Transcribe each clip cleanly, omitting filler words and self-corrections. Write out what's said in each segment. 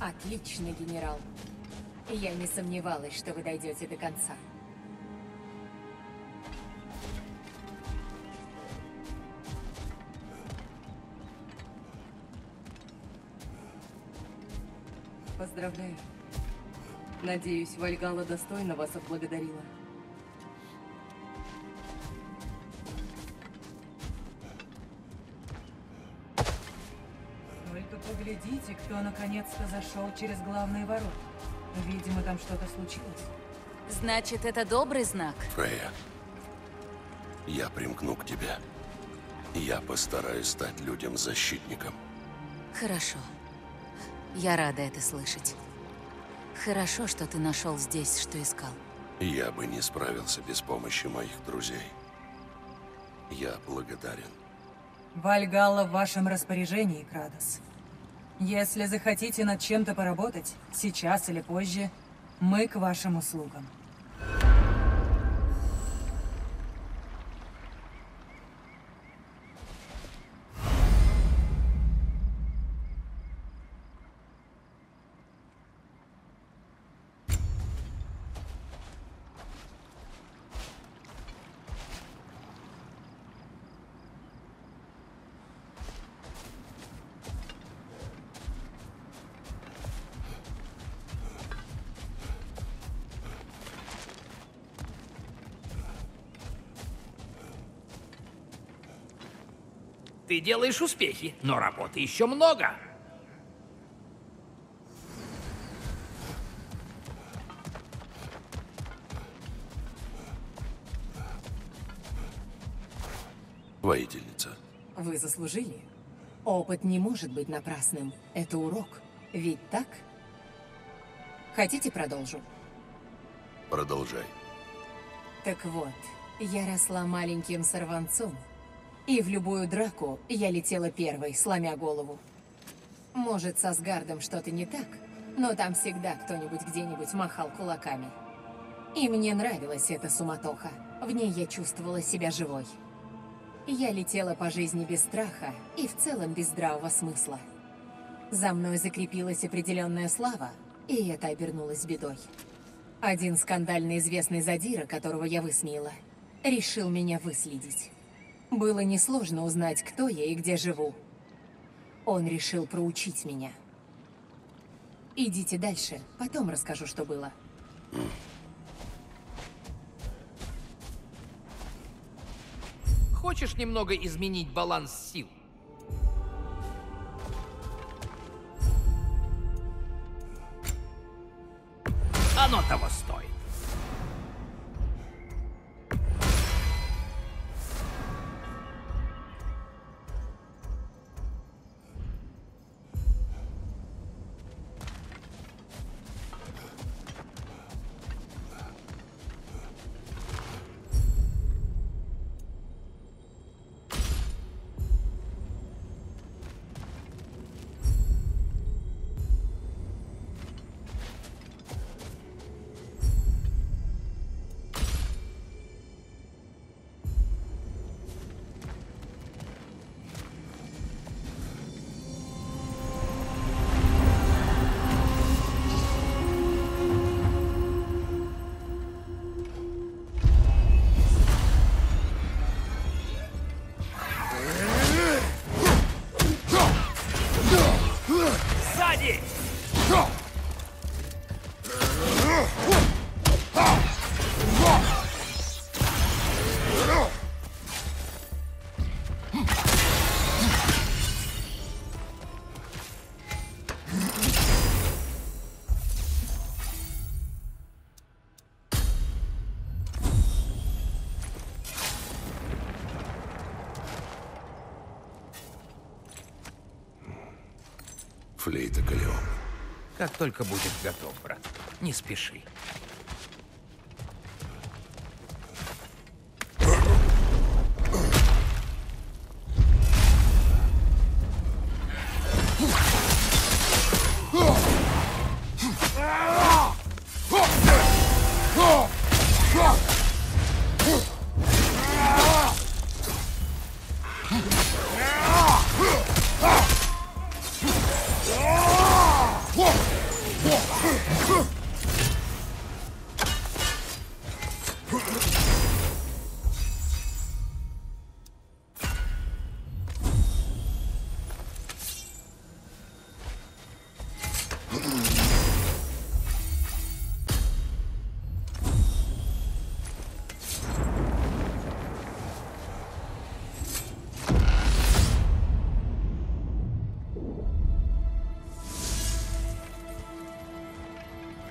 Отлично, генерал. Я не сомневалась, что вы дойдете до конца. Поздравляю. Надеюсь, Вальгалла достойно вас отблагодарила. Только поглядите, кто наконец-то зашел через главные ворота. Видимо, там что-то случилось. Значит, это добрый знак? Фрея, я примкну к тебе. Я постараюсь стать людям защитником. Хорошо. Я рада это слышать. Хорошо, что ты нашел здесь, что искал. Я бы не справился без помощи моих друзей. Я благодарен. Вальгалла в вашем распоряжении, Крадос. Если захотите над чем-то поработать, сейчас или позже, мы к вашим услугам. Ты делаешь успехи, но работы еще много. Воительница. Вы заслужили. Опыт не может быть напрасным. Это урок. Ведь так? Хотите, продолжу? Продолжай. Так вот, я росла маленьким сорванцом. И в любую драку я летела первой, сломя голову. Может, с Асгардом что-то не так, но там всегда кто-нибудь где-нибудь махал кулаками. И мне нравилась эта суматоха. В ней я чувствовала себя живой. Я летела по жизни без страха и в целом без здравого смысла. За мной закрепилась определенная слава, и это обернулось бедой. Один скандально известный задира, которого я высмеяла, решил меня выследить. Было несложно узнать, кто я и где живу. Он решил проучить меня. Идите дальше, потом расскажу, что было. Хочешь немного изменить баланс сил? Оно того стоит. Сзади! Флейта Калион. Как только будет готов, брат. Не спеши. Whoa!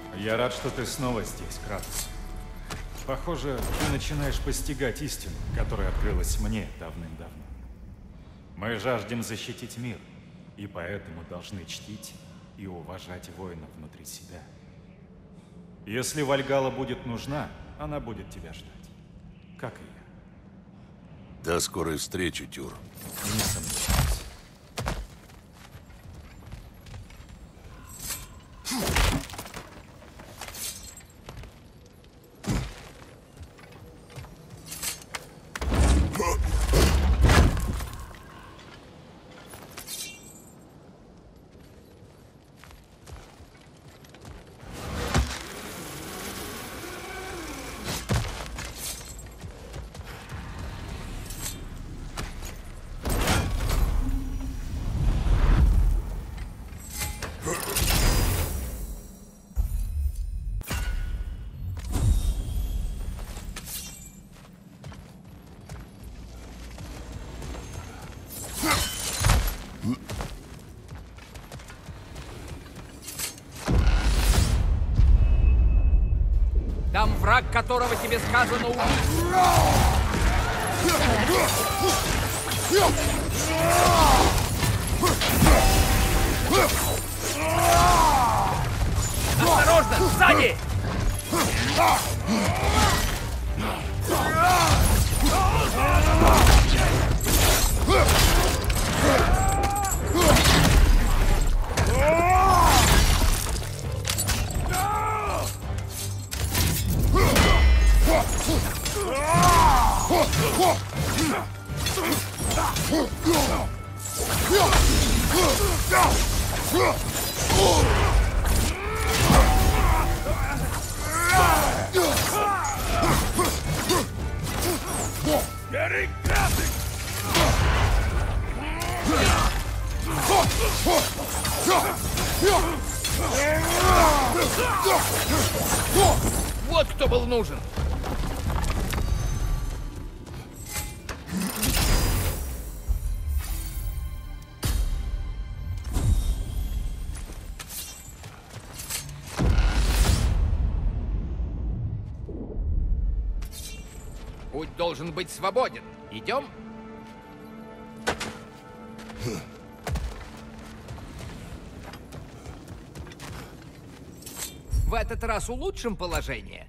Я рад, что ты снова здесь, Кратос. Похоже, ты начинаешь постигать истину, которая открылась мне давным-давно. Мы жаждем защитить мир, и поэтому должны чтить и уважать воинов внутри себя. Если Вальгалла будет нужна, она будет тебя ждать. Как и я. До скорой встречи, Тюр. Не сомневаюсь. Там враг, которого тебе сказано убить. Осторожно, сзади! Вот кто был нужен. Путь должен быть свободен. Идем? В этот раз улучшим положение.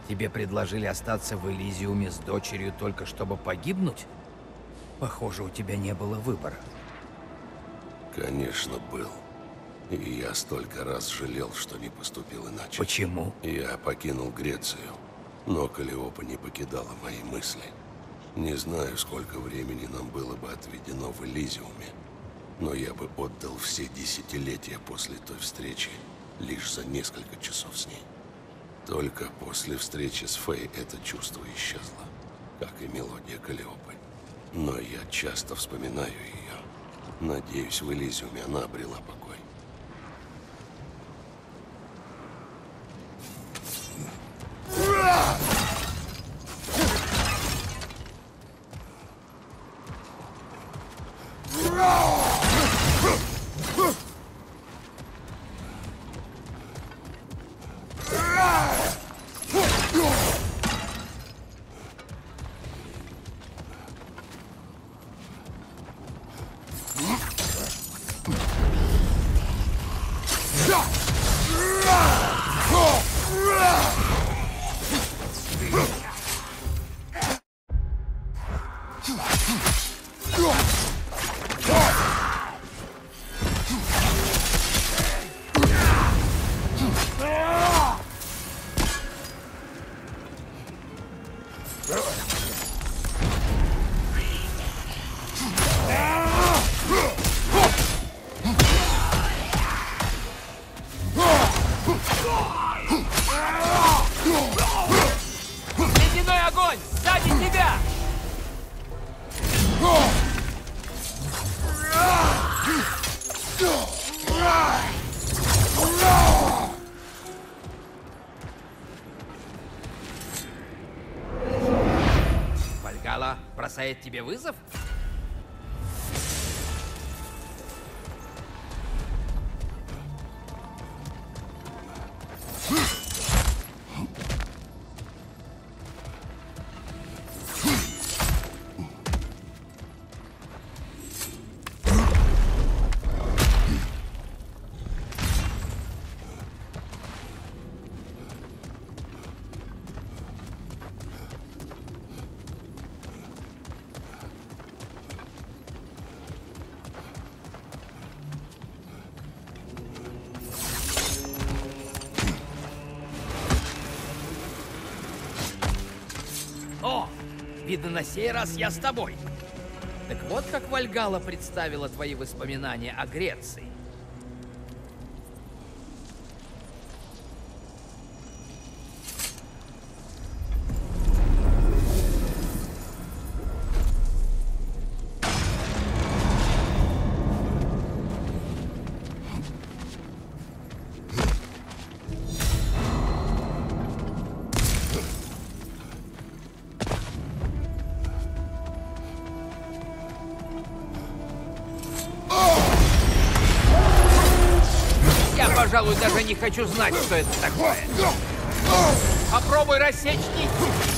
Тебе предложили остаться в Элизиуме с дочерью только чтобы погибнуть? Похоже, у тебя не было выбора. Конечно, был. И я столько раз жалел, что не поступил иначе. Почему? Я покинул Грецию, но Каллиопа не покидала мои мысли. Не знаю, сколько времени нам было бы отведено в Элизиуме, но я бы отдал все десятилетия после той встречи лишь за несколько часов с ней. Только после встречи с Фей это чувство исчезло, как и мелодия Каллиопы. Но я часто вспоминаю ее. Надеюсь, в Элизиуме она обрела покой. Ледяной огонь! Сзади тебя! Вальгалла бросает тебе вызов? О, видно, на сей раз я с тобой. Так вот как Вальгалла представила твои воспоминания о Греции. Пожалуй, даже не хочу знать, что это такое. Попробуй рассечь нить.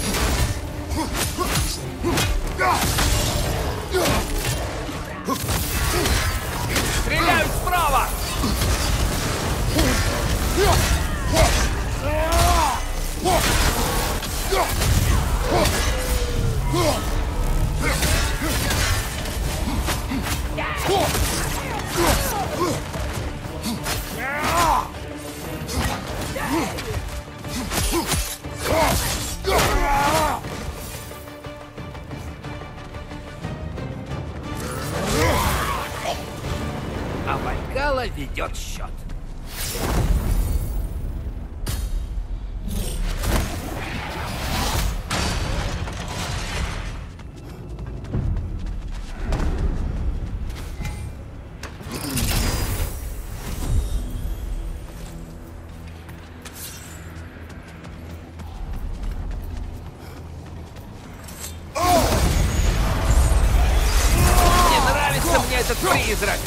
Стреляют справа! А Вальгалла ведет счет. Этот призрак!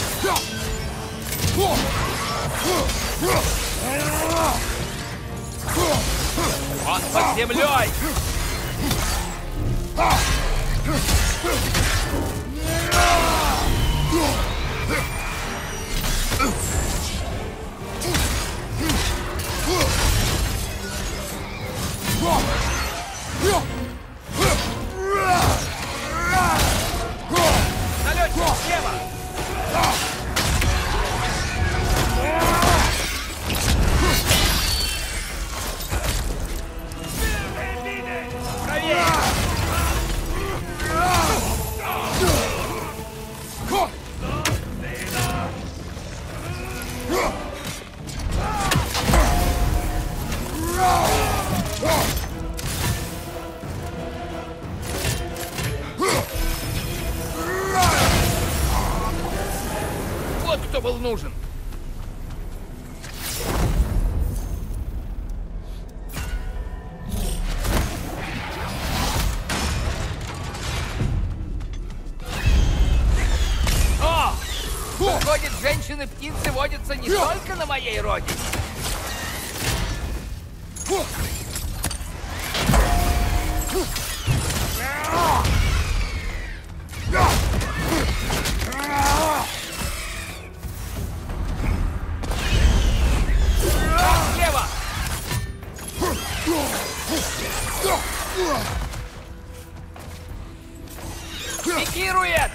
Он под землей! нужен. О! Выходит, женщины-птицы водятся не только на моей родине. Слева! Пикирует!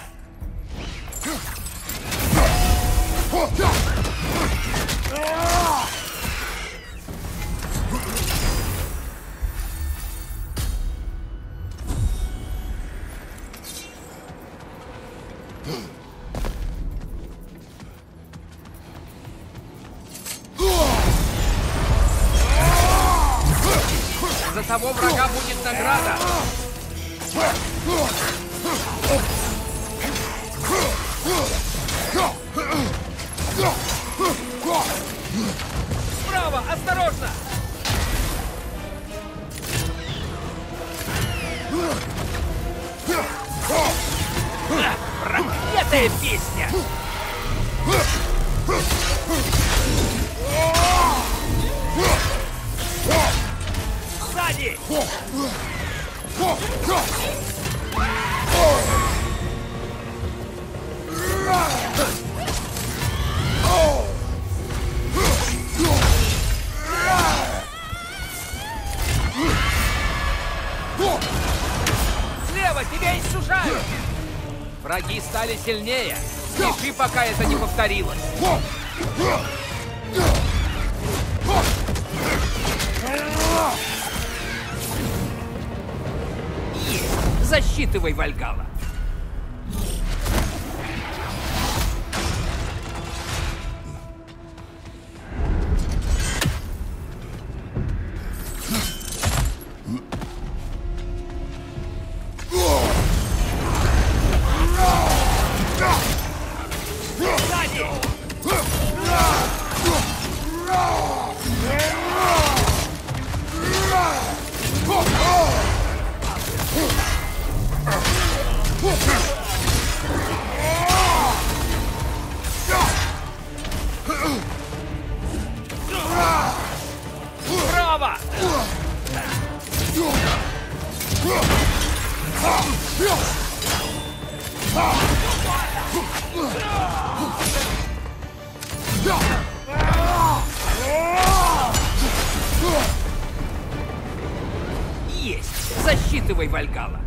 За того врага будет награда. Справа, осторожно! Проклятая песня! Сзади! Слева, тебя иссушают! Враги стали сильнее. Спеши, пока это не повторилось. Есть! Засчитывай, Вальгалла. Право! Есть! Засчитывай, Вальгалла.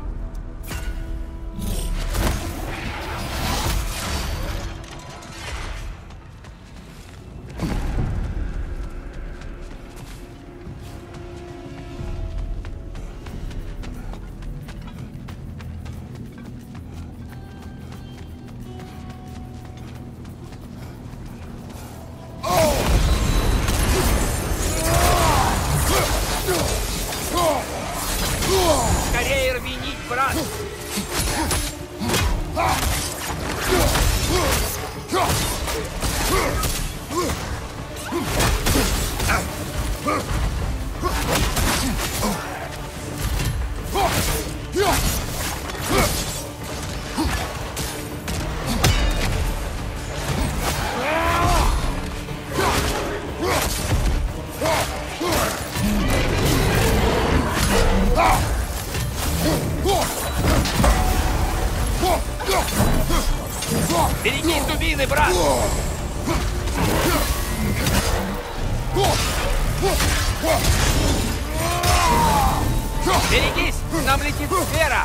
Скорее рви нить, брат! Берегись дубины, брат! Берегись! Нам летит сфера!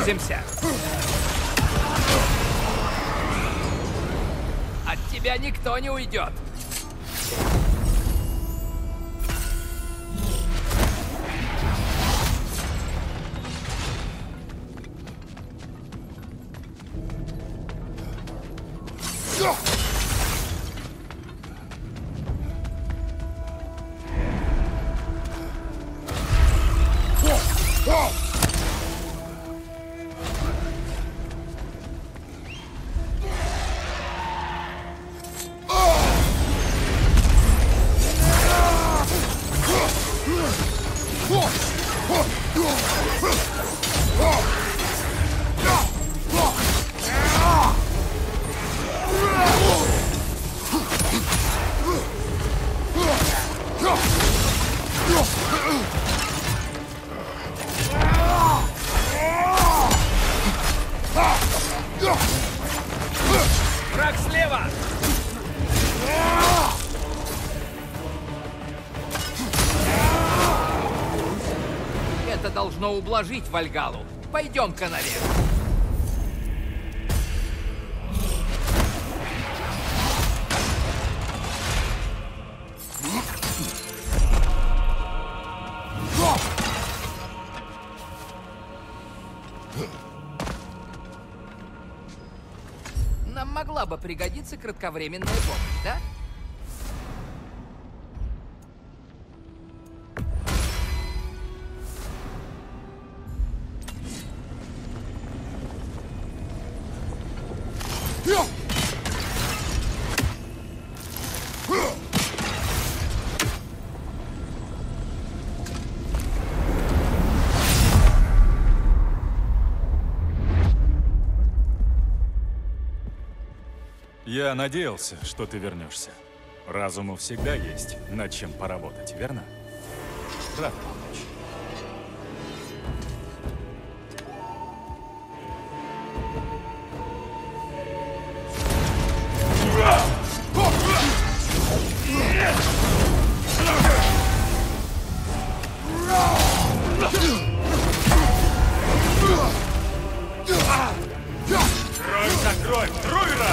сблизимся. От тебя никто не уйдет. Враг слева! Это должно ублажить Вальгалу. Пойдем-ка наверх. Нам могла бы пригодиться кратковременная помощь, да? Я надеялся, что ты вернешься. Разуму всегда есть над чем поработать, верно? Рад помочь. Кровь за кровь, Труйра!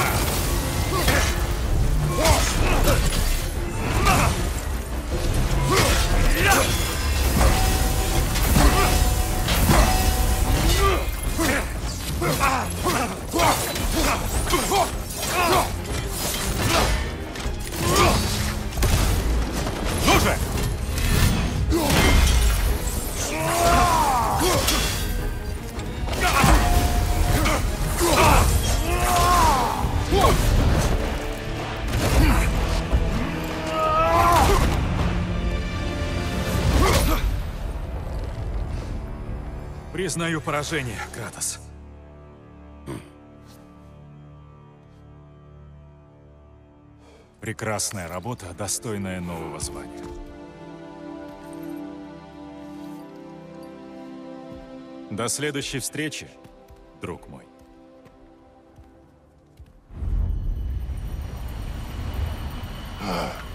Ну же! Признаю поражение, Кратос. Прекрасная работа, достойная нового звания. До следующей встречи, друг мой. Ah.